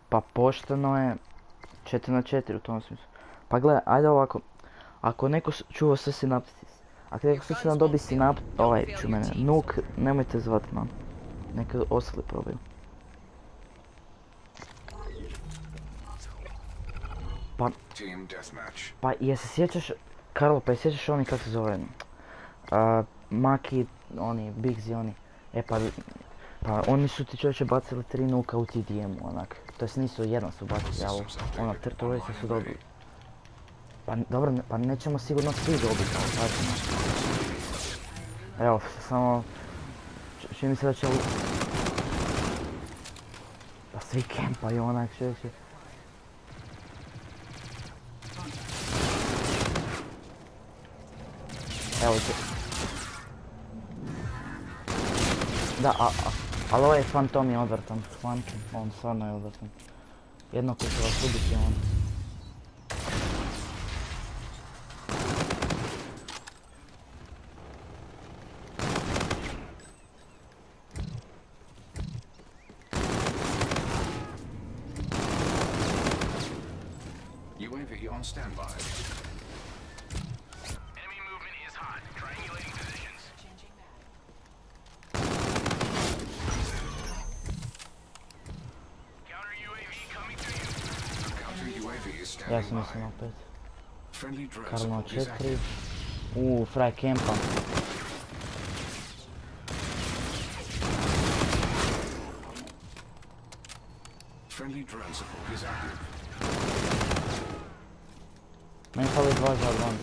Pa pošteno je 4 na 4 u tom smislu. Pa gledaj, ajde ovako. Ako neko čuva sve sinapsis, ako neko slučajno dobi nuke, nemojte zvat man. Neka ostali probaju. Pa jesi sjećaš, Karlo, pa sjećaš oni kako se zove? Maki, oni, Bigzi, oni. Pa oni su ti čovječe bacili 3 nuka u TDM-u, onak. To jest nisu jedan su bacili, ali ono, trojice su dobili. Pa dobro, pa nećemo sigurno svi dobiti, ali pažimo. Evo, samo... Čini mi se da će... Pa svi kempaju onak, čovječe. Evo će... Da, ali ovaj Fantom je odvrtan, Fantom, on stvarno je odvrtan. Jedno koji će vas ubiti je on. UAV on standby. Ja sam mislim opet. Karlo 4. Fraj kempa. Meni fali 2 za advance.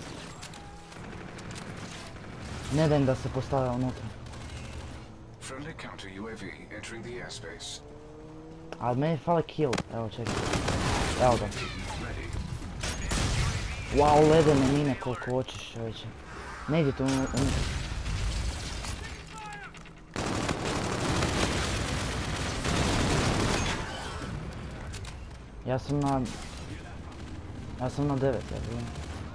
Ne dajem da se postave unutra. A meni fali kill. Evo čekaj. Evo ga. Wow, ledene mine koliko hoćeš čovječe. Ne idete unutra. Ja sam na 9, ja vidim.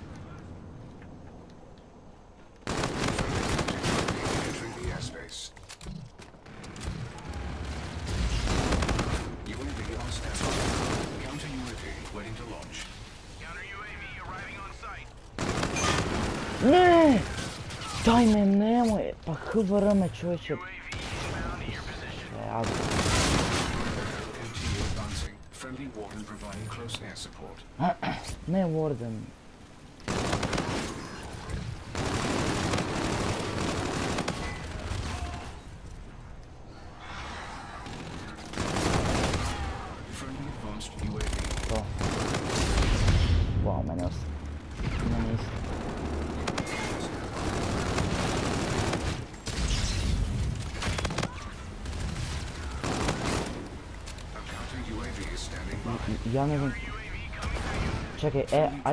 Ne! Daj me, nemoj! Pa hvr me čovječe. Ne Warden. To. Wow, meni ostaje. Meni isto. Ja ne znam... Čekaj, aj...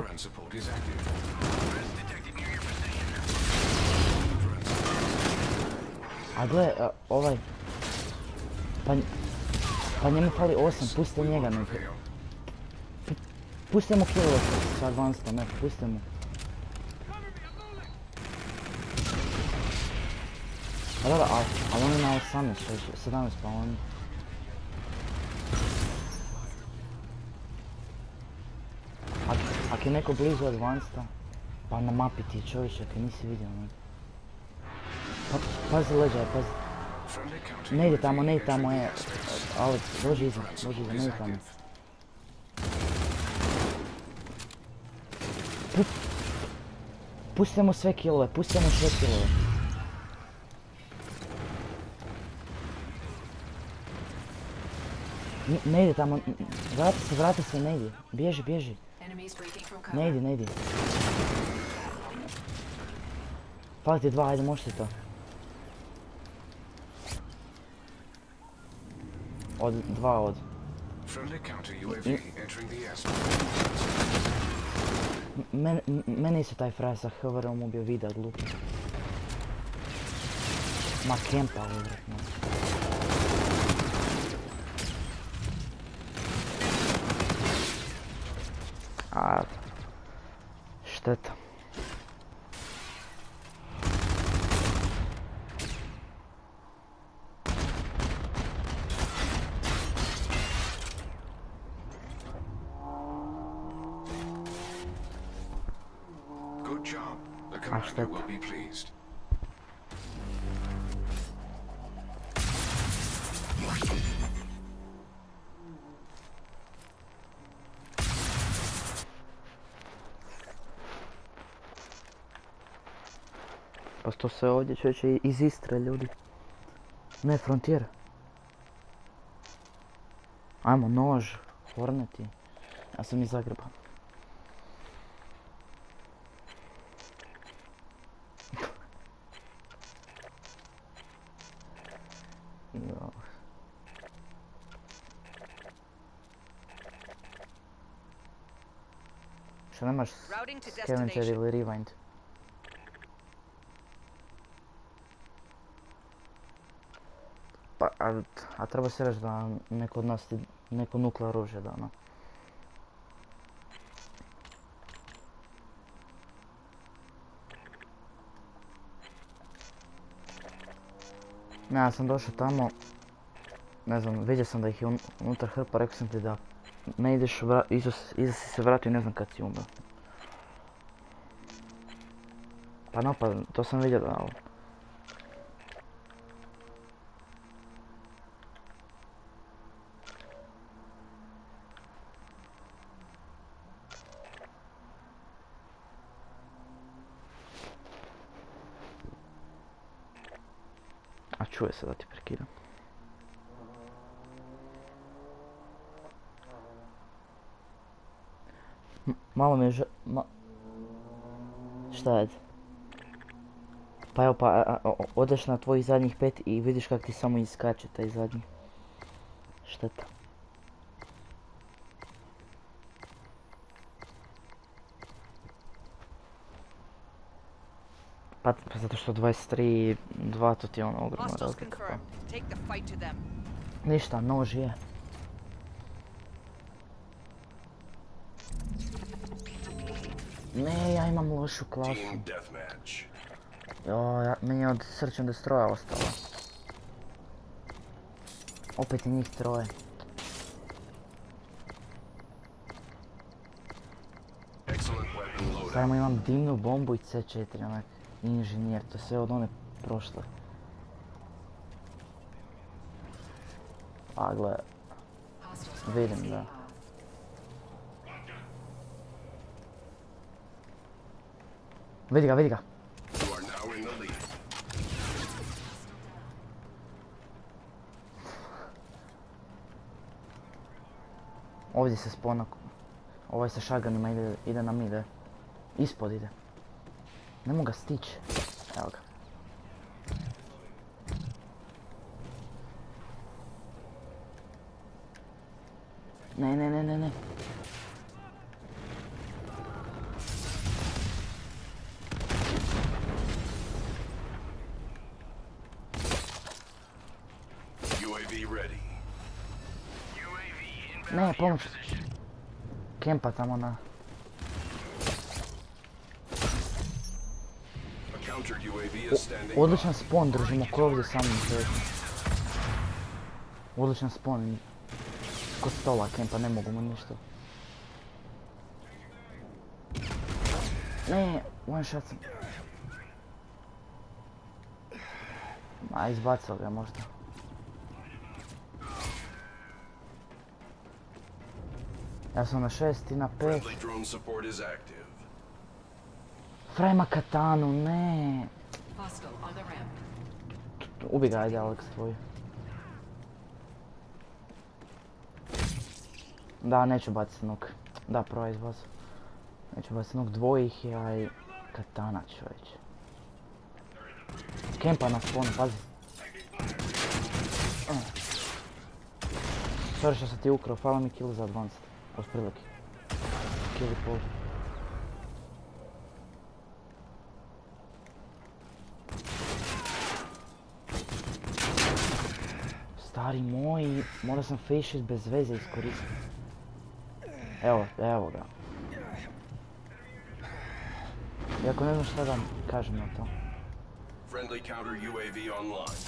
A gle, ovaj... Pa njemu fali 8, pustite njega neko. Pustite mu killove s advancedom, ne, pustite mu. Pa dobro, ali on je na 18, 17 pa on... Ako je neko blizu advanceda, pa na mapi ti čovječe, ako nisi vidio neko. Pazi leđaj, pazi. Ne ide tamo, Alex, dođi iza, ne ide tamo. Pustite mu sve killove, Ne ide tamo, vrati se, ne ide, bježi. Ne ide. Fali ti 2, ajde možete to. Od 2 od. Mene isto taj fraj sa HVR-om ubio video od luka. Ma kempa uvjetno. Šteta. commander will be pleased. Pa to se ovdje čovječe iz Istre ljudi. Ne, Frontier. Ajmo, nož, Horneti. Ja sam iz Zagreba. Što nemaš scavenger ili rewind? Pa, a treba se reći da neko od nas neko nukle oružje da, no. Ne, ja sam došao tamo, ne znam, vidio sam da ih je unutar hrpa, rekao sam ti da ne ideš, iza si se vratio i ne znam kad si umro. Pa no, pa to sam vidio da, ali... A čuje se da ti prekidam. Malo mi je šta je? Pa evo pa, odeš na tvojih zadnjih 5 i vidiš kak ti samo iskače taj zadnji. Šteta. Pa zato što 23.2 to ti je ono ogromna razlika. Ništa, nož je. Ne, ja imam lošu klasu. Joj, meni je od Search and Destroya ostalo. Opet je njih troje. Samo imam dimnu bombu i C4, onak, inženjer, to je sve od one prošle. A gle, vidim da. Vidi ga, vidi ga. Ovdje se spona, ovaj sa šaganima ide na mide. Ispod ide. Ne mogu ga stići. Evo ga. Ne. Ne, pomoć. Kempa tamo na... Odličan spawn, držimo ko ovdje samim čovjekom. Odličan spawn. Kod stola kempa, ne mogu mu ništa. Ne, one shot sam. A, izbacao ga možda. Ja sam na 6 i na 5. Frajma katanu, ne. Ubi ga, ajde Alex tvoj. Da, neću baciti nuk. Da, prva izbacu. Neću baciti nuk, dvojih je, aj katana čovječ. Kempa na spawnu, pazi. Sorry što sam ti ukrao, hvala mi kill za advanced. Uz prilike. Kill i pol. Stari moj, morao sam face shit bez veze iskoristiti. Evo ga. Iako ne znam šta da kažem na to. Friendly counter UAV online.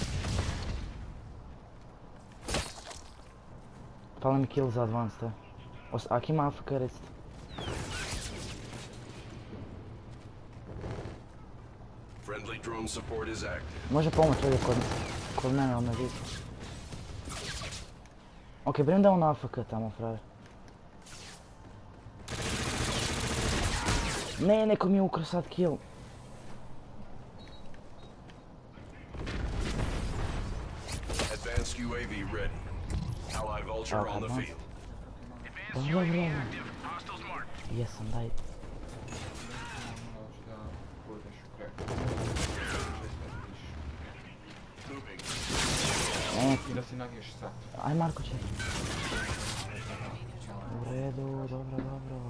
Fala mi kill za advanced, Ak ima AFK recite. Friendly drone support is active. Može pomoć ovdje kod mene, ono vidi. Ok, brinem da je on AFK tamo, frajer. Ne, neko mi je ukrao sad kill. Advanced UAV ready. Allied vulture on the field. Dobro. Jesam, daj. I da si nagiješ sad. Aj Marko će. U redu, dobro.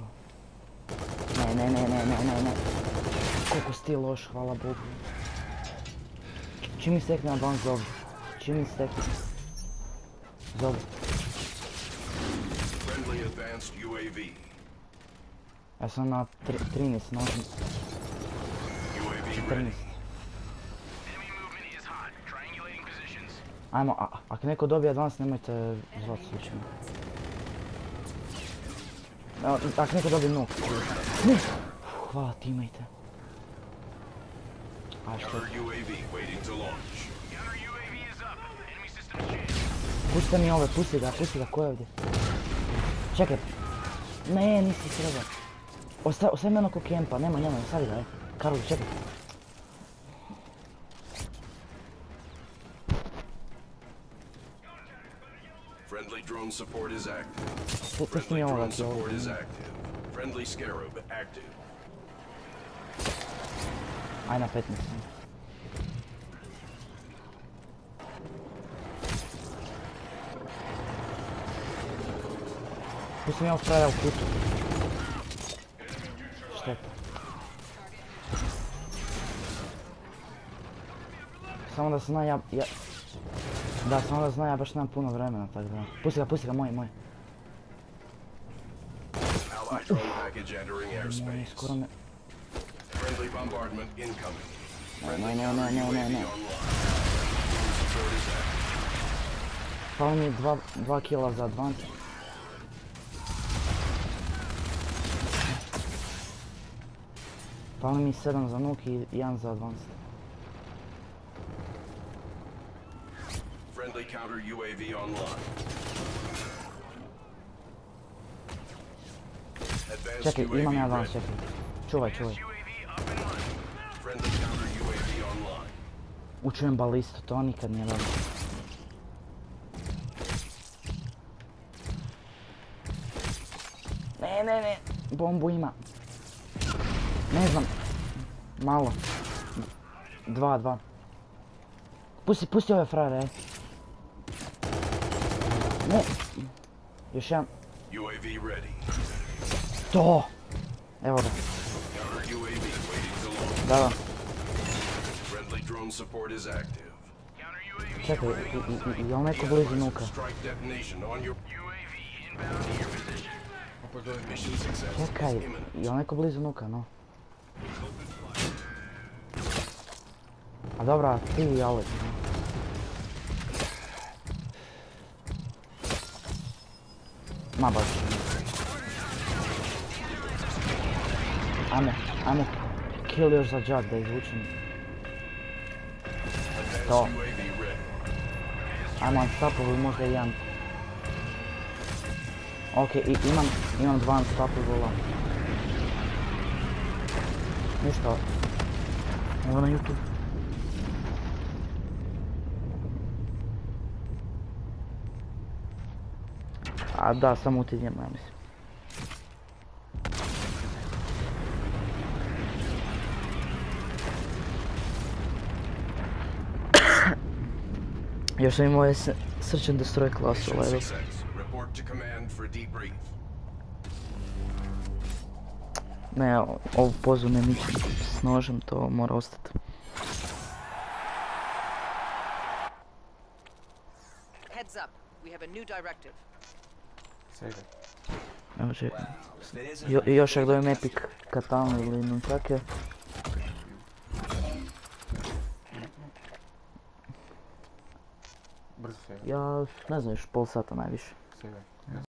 Ne. Koliko si ti loš, hvala Bogu. Čim mi stekne na ban zobu. Zobu. Friendly advanced UAV. Ja sam na 13, nožem. UAV 14. ready. Ajmo, ako neko dobije advance, nemojte zvati slučajno. Ako neko dobije nuke. Ne! Hvala, teammate. A što? Counter UAV waiting to launch. Pustite mi ove, pusti ga, ko je ovdje? Čekaj. Ne, nisi sreba. Ostavi me ono ko kempa, nema, ostavi ga, Karol, čekaj. Friendly drone support is active. Pusti mi Friendly ovoga drone ti support ovdje. is active. Friendly scarab active. Aj na 15. Pusti mi ovog fraja u kutu. Šteta. Samo da se zna ja... Da, samo da zna ja baš nemam puno vremena, tako da... Pusti ga, moj. Allied drone package entering airspace. Skoro me... Friendly bombardment incoming. Ne. UAV online. Drone support is active. Falo mi 2 killa za advance. Falo mi 7 za nuke i 1 za advance. Friendly counter UAV online. Advanced Čekaj, imam ja UAV advance, ready. čekaj. Čuvaj. Friendly counter UAV online. Učujem balistu, to nikad nije dobro. Ne, bombu ima. Ne znam. Malo. 2. Pusti ove frajere, Ne. Još jedan. UAV ready. To! Evo ga. Counter UAV waiting to launch. Da. Friendly drone support is active. Čekaj, je li neko blizu nuka? Strike detonation on your UAV inbound to your position. Mission success Čekaj, is imminent. je li neko blizu nuka, no? A dobra, ti i Alex. Ma baš. Ajmo kill još za Jack da izvučem. To. Advanced UAV ready. Ajmo unstoppable, možda i jedan. Ok, imam 2 unstoppable. Ništa. Ovo na YouTube. A da, samo utiljemo, ja mislim. Još sam imao Search and Destroy klasu, Mission level. success. Report to command for debrief. Ne, ovu pozu ne mičem s nožem, to mora ostati. Heads up, we have a new directive. Sejde. Evo čekaj. Još ako dobijem epic katanu ili nunčake. Brzo sejde. Ja ne znam, još pol sata najviše. Sejde.